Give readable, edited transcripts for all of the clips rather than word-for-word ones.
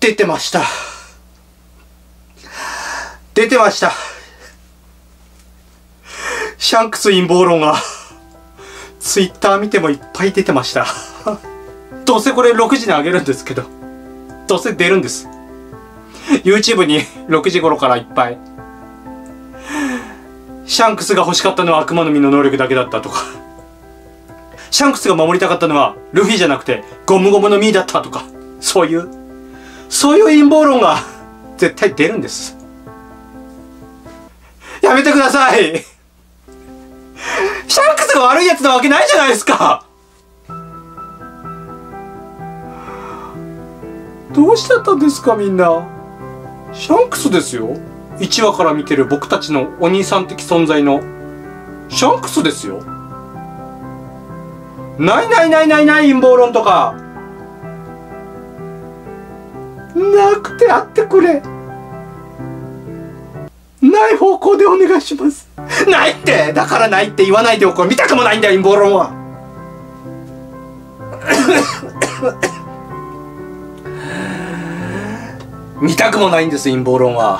出てました。出てました。シャンクス陰謀論が、ツイッター見てもいっぱい出てました。どうせこれ6時にあげるんですけど、どうせ出るんです。YouTube に6時頃からいっぱい。シャンクスが欲しかったのは悪魔の実の能力だけだったとか。シャンクスが守りたかったのはルフィじゃなくてゴムゴムの実だったとか。そういう陰謀論が絶対出るんです。やめてください。シャンクスが悪いやつなわけないじゃないですか。どうしちゃったんですかみんな。シャンクスですよ。1話から見てる僕たちのお兄さん的存在のシャンクスですよ。ない陰謀論とかなくてあってくれ。ない方向でお願いします。ないって、だからないって言わないでおこう。見たくもないんだよ陰謀論は。見たくもないんです陰謀論は。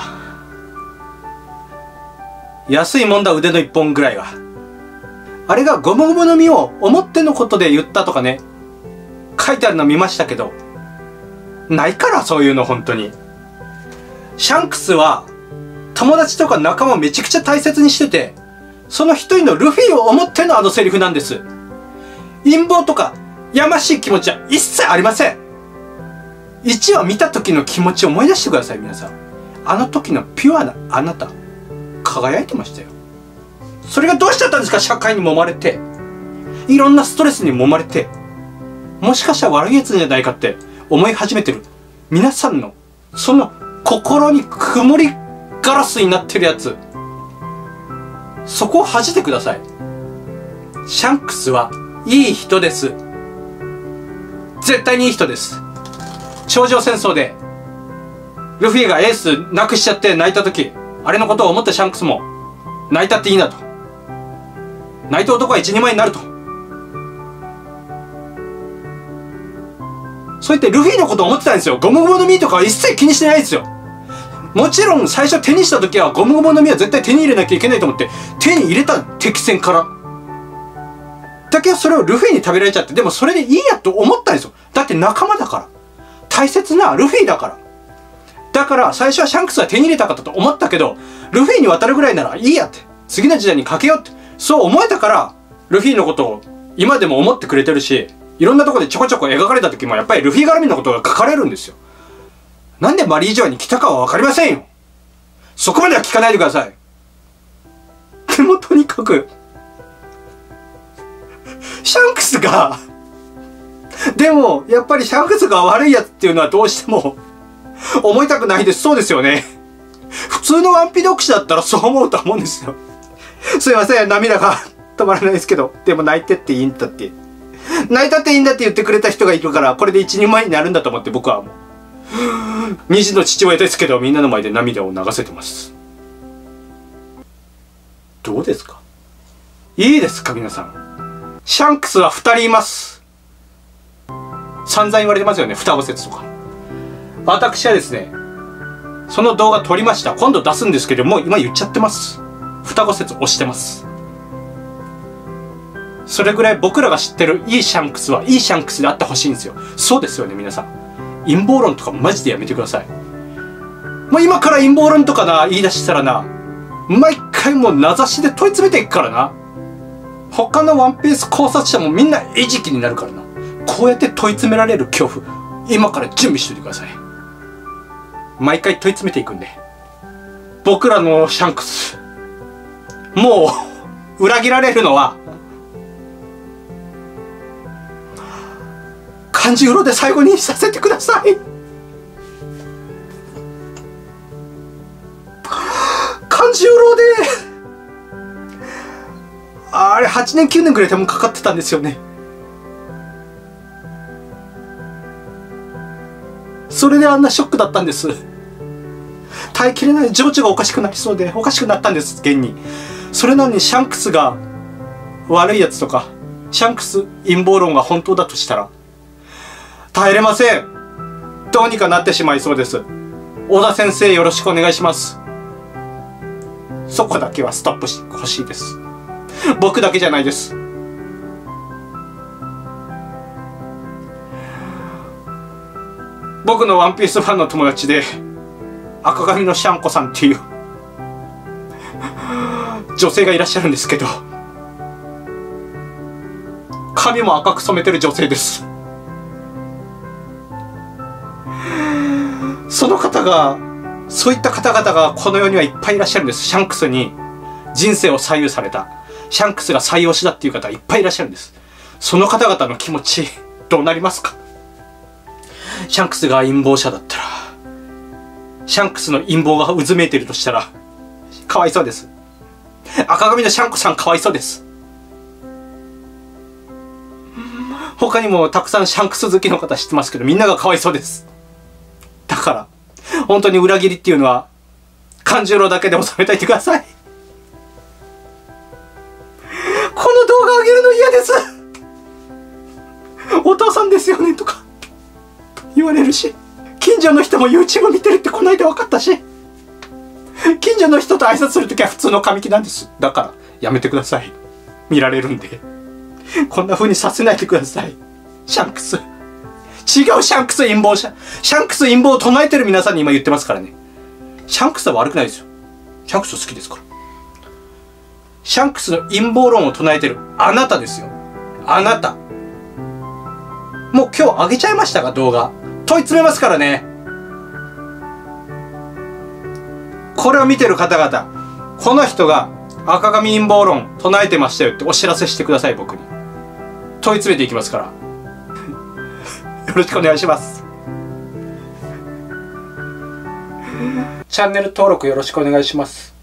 安いもんだ腕の一本ぐらいは。あれがゴムゴムの実を表のことで言ったとかね、書いてあるの見ましたけど、ないからそういうの本当に。シャンクスは友達とか仲間をめちゃくちゃ大切にしてて、その一人のルフィを思ってのあのセリフなんです。陰謀とかやましい気持ちは一切ありません。1話見た時の気持ちを思い出してください皆さん。あの時のピュアなあなた輝いてましたよ。それがどうしちゃったんですか。社会に揉まれて、いろんなストレスに揉まれて、もしかしたら悪いやつじゃないかって思い始めてる皆さんのその心に曇りガラスになってるやつ、そこを恥じてください。シャンクスはいい人です。絶対にいい人です。頂上戦争でルフィがエースなくしちゃって泣いた時、あれのことを思ったシャンクスも泣いたっていいなと、泣いた男は一人前になると、そうやってルフィのことを思ってたんですよ。ゴムゴムの実とかは一切気にしてないですよ。もちろん最初手にした時はゴムゴムの実は絶対手に入れなきゃいけないと思って手に入れた敵戦から。だけどそれをルフィに食べられちゃって、でもそれでいいやと思ったんですよ。だって仲間だから、大切なルフィだから。だから最初はシャンクスは手に入れたかったと思ったけど、ルフィに渡るぐらいならいいやって、次の時代にかけようってそう思えたから、ルフィのことを今でも思ってくれてるし、いろんなとこでちょこちょこ描かれた時もやっぱりルフィ絡みのことが書かれるんですよ。なんでマリージョアに来たかは分かりませんよ。そこまでは聞かないでください。でもとにかくシャンクスがでもやっぱりシャンクスが悪いやつっていうのはどうしても思いたくないです。そうですよね。普通のワンピ読者だったらそう思うと思うんですよ。すいません、涙が止まらないですけど、でも泣いてっていいんだって、泣いたっていいんだって言ってくれた人がいるから、これで一人前になるんだと思って、僕はもう2児の父親ですけど、みんなの前で涙を流せてます。どうですか、いいですか皆さん。シャンクスは2人います。散々言われてますよね、双子説とか。私はですね、その動画撮りました。今度出すんですけど、もう今言っちゃってます。双子説押してます。それぐらい僕らが知ってるいいシャンクスはいいシャンクスであってほしいんですよ。そうですよね皆さん。陰謀論とかマジでやめてください。もう今から陰謀論とかな言い出したらな、毎回もう名指しで問い詰めていくからな。他のワンピース考察者もみんな餌食になるからな。こうやって問い詰められる恐怖、今から準備しといてください。毎回問い詰めていくんで。僕らのシャンクスもう裏切られるのは漢字うろで最後にさせてください。漢字うろであれ8年9年ぐらい多分かかってたんですよね。それであんなショックだったんです。耐えきれない、情緒がおかしくなりそうでおかしくなったんです現に。それなのにシャンクスが悪いやつとか、シャンクス陰謀論が本当だとしたら耐えれません。 どうにかなってしまいそうです。小田先生よろしくお願いします。そこだけはストップしてほしいです。僕だけじゃないです。僕のワンピースファンの友達で赤髪のシャンコさんっていう女性がいらっしゃるんですけど、髪も赤く染めてる女性です。その方が、そういった方々がこの世にはいっぱいいらっしゃるんです。シャンクスに人生を左右された、シャンクスが最推しだっていう方いっぱいいらっしゃるんです。その方々の気持ちどうなりますか？シャンクスが陰謀者だったら、シャンクスの陰謀が渦めいているとしたらかわいそうです。赤髪のシャンコさんかわいそうです。他にもたくさんシャンクス好きの方知ってますけど、みんながかわいそうです。だから本当に裏切りっていうのは勘十郎だけで収めといてください。この動画上げるの嫌です。お父さんですよねとか言われるし、近所の人も YouTube 見てるってこないで分かったし、近所の人と挨拶するときは普通の神木なんです。だからやめてください。見られるんで。こんな風にさせないでください。シャンクス。違う、シャンクス陰謀者。シャンクス陰謀を唱えてる皆さんに今言ってますからね。シャンクスは悪くないですよ。シャンクス好きですから。シャンクスの陰謀論を唱えてるあなたですよ。あなた。もう今日上げちゃいましたか、動画。問い詰めますからね。これを見てる方々、この人が赤髪陰謀論唱えてましたよってお知らせしてください。僕に問い詰めていきますからよろしくお願いします。チャンネル登録よろしくお願いします。